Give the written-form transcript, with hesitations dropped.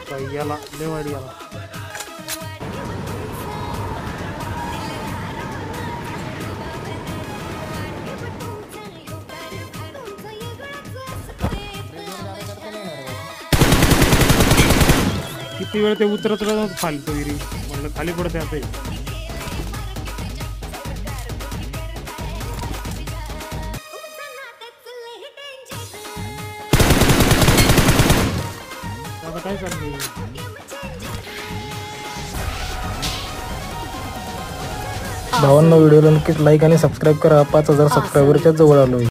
याला लेवाडी याला किती वेळ ते उतरत खाली तो विरी म्हणलं खाली पडते आता काय करते भावांना व्हिडिओला नक्कीच लाईक आणि सबस्क्राईब करा. 5000 सबस्क्रायबरच्या जवळ आलोय.